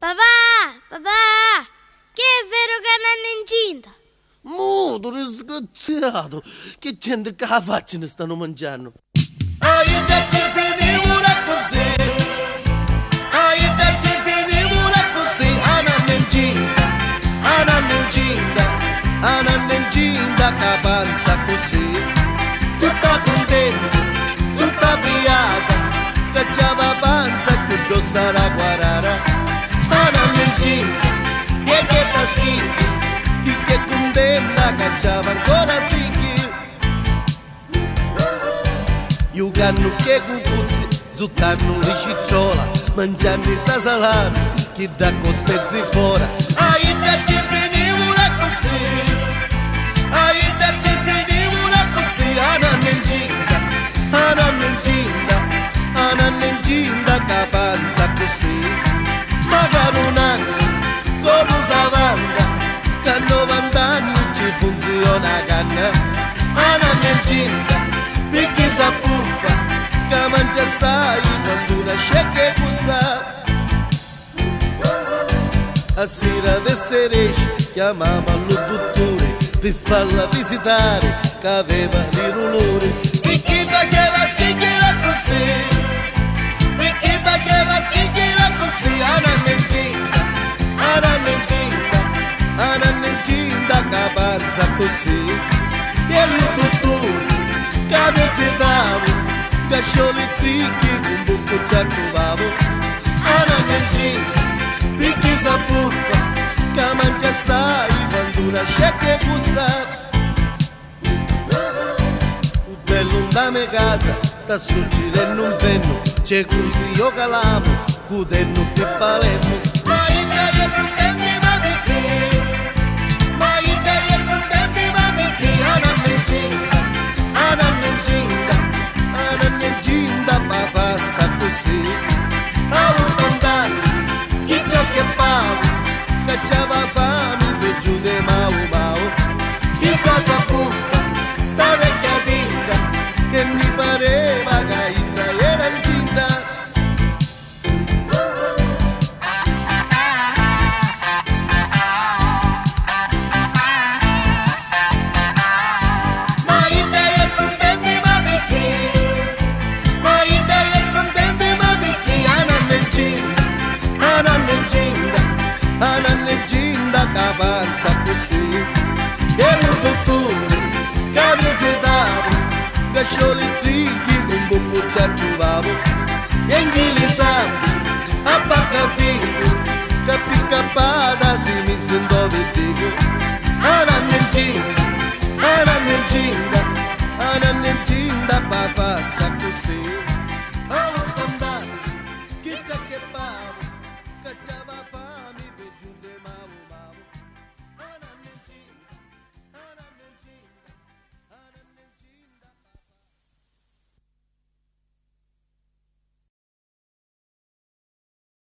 Papà, che è vero che non è incinta? Muto, disgraziato, che gente che la faccia ne stanno mangiando. Ainda ci finimura così, ainda ci finimura così, non incinta, capanza così, tutta contenta, tutta piata, cacciava panza, tutto sarà guarara, non incinta, che ta schifo, che contenta, cacciava ancora figli. Giocando che cucuzzi, zuttando le cicciola, mangiando i salami, chi dà con spezzi fuori. Ainda ci finimura così, ainda ci finimura così, non incinta, capanza così. Magari un anno, come savanda, che 90 anni ci funziona canna, non incinta. Perché sa puffa, che mangia assai, quando una sceglie cussa. A sera vesseresce, chiamavamo il dottore, per farla visitare, che aveva il dolore. Perché faceva schicchiera così, perché faceva schicchiera così, non incinta, capanza così. E il dottore, che visitavo, caccioli zicchi, con buco già trovavo, non incinta, perché sa puffa, che mangia assai, quando una sceglie cussa. Un bello da me casa, sta succedendo un penno, c'è così io calamo, cudenno più palermo. Ma in te contenti, ma perché? Ma in te contenti, ma perché? Non incinta, ma passa così. A un lontano, chi ciò che pavo, cacciava fame, per giù di mau. In casa puffa, sta vecchia tinta, che mi pareva che era incinta. Non incinta, capanza così. E il dottore, che visitavo, caccioli zicchi, con buco già trovavo. E in chi li sa,